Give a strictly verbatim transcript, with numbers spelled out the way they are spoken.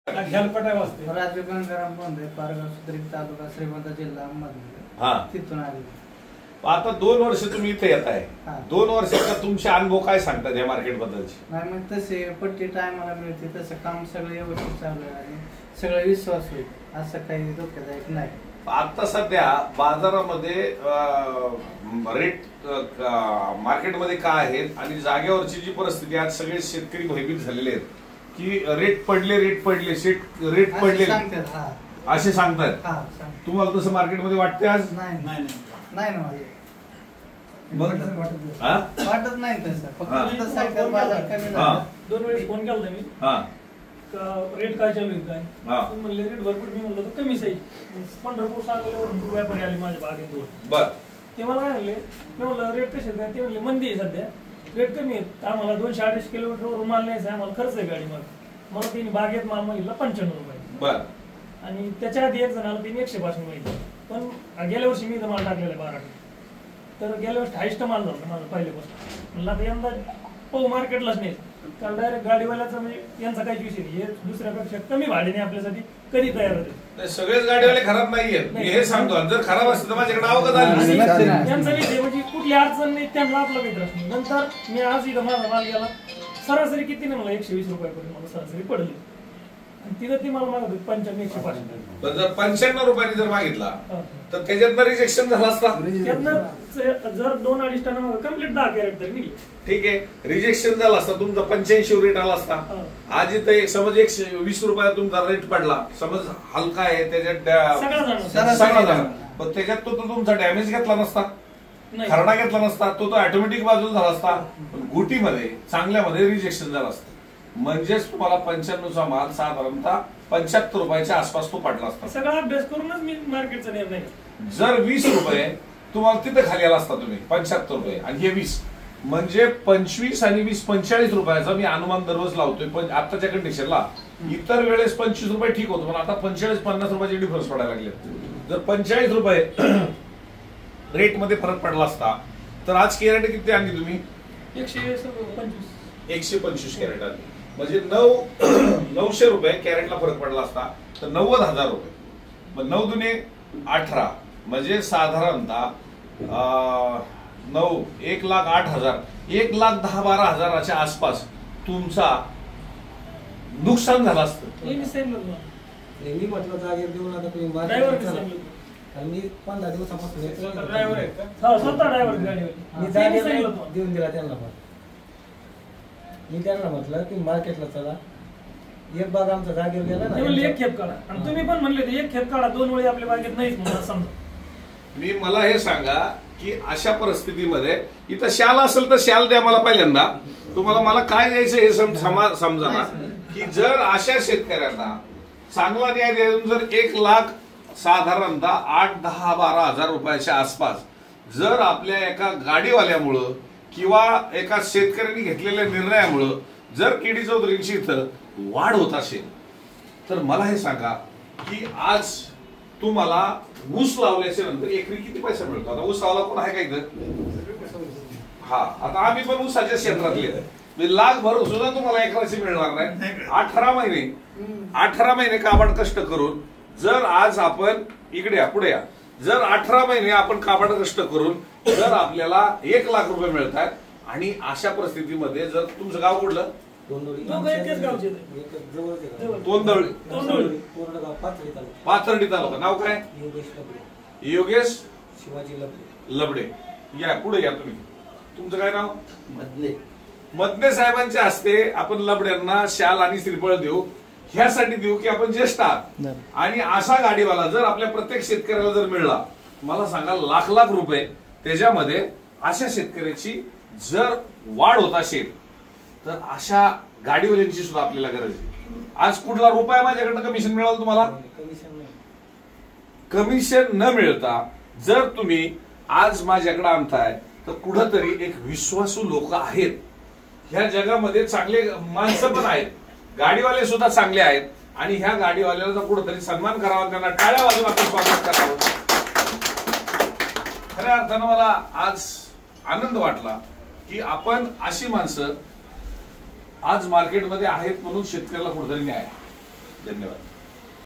राजू गंगाराम बोंधे, पारगाव सुद्रीक तालुका, श्रीमंत जिल्हा अहमदनगर, तिथून आले. आता दोन वर्ष तुम्ही इथे येत आहे, दोन वर्षाचा तुमचे अनुभव काय सांगतात या मार्केट बद्दलचे? नाही मग तसे पट्टी टायमाला मिळते, तसं काम सगळं व्यवस्थित चालू आहे आणि सगळं विश्वास होईल असं काही धोक्यादायक नाही. आता सध्या बाजारामध्ये रेट मार्केटमध्ये काय आहेत आणि जागेवरची जी परिस्थिती आज सगळे शेतकरी भयभीत झालेले आहेत की रेट पडले रेट पडले शेट रेट पडले असे सांगतात. तुम्हाला तसं मार्केटमध्ये वाटते आज? नाही नाही वाटत नाही तसं, फक्त बाजार कमी झाला. दोन वेळेस फोन केला मी, रेट काय चालू काय म्हणले, रेट भरपूर. मी म्हणलं तर कमी साईज पंढरपूर सांगल्यावर व्यापारी आले माझ्या बागेत. बर ते मला काय म्हणले, मी म्हणलं रेट कसे काय? ते म्हणले मंदी आहे सध्या, रेट कमी आहेत. आम्हाला दोनशे अडीचशे किलोमीटर माल न्यायचा, आम्हाला खर्च आहे गाडी माल. मला तिने बागेत माल मागितला पंच्याण्णव रुपये. बर आणि त्याच्या आधी एक जणाला तिने एकशे पासून मागितलं. पण गेल्या वर्षी मी माल टाकलेला आहे बारा, तर गेल्या वर्षी हायस्ट माल झाला माझा पहिल्यापासून. म्हणलं आता यंदा पाहू मार्केटलाच नाही, कारण डायरेक्ट गाडीवाल्याचा म्हणजे यांचा काही विषय नाही. हे दुसऱ्यापेक्षा कमी भाडीने आपल्यासाठी कधी तयार होते. सगळेच गाडीवाले खराब नाहीये, मी हे सांगतो. जर खराब असतं तर माझ्याकडे अवगत आली. त्यांचा विषय म्हणजे कुठली अडचण नाही, त्यांना आपला काही त्रास नाही. नंतर मी आज इथं माझा माल गेला, सरासरी किती नाही मला एकशे वीस रुपयापर्यंत मला सरासरी पडली. तिथं ती मला मागत होती पंच्याण्णव एकशे पाच. पण जर पंच्याण्णव रुपयांनी जर मागितला तर त्याच्यातनं रिजेक्शन झालं असतं. जर दोन अडीच टन कम्प्लीट दहा कॅरेट तरी निघली, ठीक आहे, रिजेक्शन झालं असतं, तुमचा पंच्याऐंशी रेट आला असता. आज इथं समज एकशे वीस रुपयात तुमचा रेट पडला, समज हलका आहे त्याच्यात सगळा झाला, पण त्याच्यात तो तुमचा डॅमेज घेतला नसता, खरडा घेतला नसता, तो तो ऑटोमॅटिक बाजूला झाला असता. गुटीमध्ये चांगल्यामध्ये रिजेक्शन झालं असतं, म्हणजेच तुम्हाला पंच्याण्णवचा माल साधारणतः पंच्याहत्तर रुपयाच्या आसपास तो पडला असता. सगळा अभ्यास करूनच मी मार्केटचा निर्णय. जर वीस रुपये तुम्हाला तिथं खाली आला असता तुम्ही पंच्याहत्तर रुपये आणि हे वीस, म्हणजे पंचवीस आणि वीस पंचेचाळीस रुपयाचा मी अनुमान दररोज लावतोय. पण आताच्या कंडिशनला इतर वेळेस पंचवीस रुपये ठीक होतो, पण आता पंचेचाळीस पन्नास रुपयाचे डिफरन्स पडायला लागले. जर पंचेचाळीस रुपये रेट मध्ये फरक पडला असता तर आज कॅरेट किती आणली तुम्ही? एकशे पंचवीस एकशे पंचवीस कॅरेट आणली, म्हणजे नऊ नऊशे रुपये कॅरेटला फरक पडला असता तर नव्वद हजार रुपये. मग नऊ दुने अठरा, म्हणजे साधारणतः नऊ एक लाख आठ हजार एक लाख दहा बारा हजाराच्या आसपास तुमचा नुकसान झालं असतं. मी म्हटलं जागेवर देऊ नका तुम्ही, मी पंधरा दिवसापासून मी जागेवर देऊन दिला त्यांना. मी त्यांना म्हटलं की मार्केटला चला, एक बाग आमचा जागेवर गेला ना, एक खेप काढा. आणि तुम्ही पण म्हणले एक खेप काढा, दोन वेळी आपल्या बागेत नाहीच म्हणून समजा. मी मला हे सांगा की अशा परिस्थितीमध्ये इथं शाल असेल तर शाल द्या मला पहिल्यांदा. तुम्हाला मला काय द्यायचं हे समजा ना, की जर अशा शेतकऱ्यांना चांगला न्याय देऊन जर एक लाख साधारणतः आठ दहा बारा हजार रुपयाच्या आसपास जर आपल्या एका गाडीवाल्यामुळं किंवा एका शेतकऱ्यांनी घेतलेल्या निर्णयामुळं जर केडी चौधरींची इथं वाढ होत असेल तर मला हे सांगा की आज तुम्हाला ऊस लावल्याच्या नंतर एकरी किती पैसा मिळतो? आता ऊस लावला कोण आहे का इथं? हा, आता आम्ही पण ऊसाच्या क्षेत्रातले, लाख भरून सुद्धा तुम्हाला एकराची मिळणार नाही. अठरा महिने अठरा महिने काबाड कष्ट करून जर आज आपण इकडे या पुढे या जर अठरा महिने आपण काबाड कष्ट करून जर आपल्याला एक लाख रुपये मिळतात, आणि अशा परिस्थितीमध्ये जर तुमचं गाव कुठलं? पाथर्डी तालुका. नाव काय? योगेश शिवाजी लबडे. या पुढे या तुम्ही. तुमचं काय नाव? मदने. मदने साहेबांच्या हस्ते आपण लबड्यांना शाल आणि श्रीफळ देऊ, ह्यासाठी देऊ की आपण ज्येष्ठ आहात. आणि असा गाडीवाला जर आपल्या प्रत्येक शेतकऱ्याला जर मिळला, मला सांगा लाख लाख रुपये त्याच्यामध्ये अशा शेतकऱ्याची जर वाढ होत असेल तर अशा गाडीवाल्यांची सुद्धा आपल्याला गरज आहे. आज कुठला रुपया माझ्याकडनं कमिशन मिळालं तुम्हाला? कमिशन न मिळता जर तुम्ही आज माझ्याकडे आणताय तर कुठंतरी एक विश्वासू लोक आहेत. ह्या जगामध्ये चांगले माणसं पण आहेत, गाडीवाले सुद्धा चांगले आहेत, आणि ह्या गाडीवाल्याचा कुठंतरी सन्मान करावा, त्यांना टाळ्या वाजून आपण स्वागत करावं. खऱ्या अर्थानं मला आज आनंद वाटला की आपण अशी माणसं आज मार्केटमध्ये आहेत म्हणून शेतकऱ्याला कुठेतरी न्याय. धन्यवाद.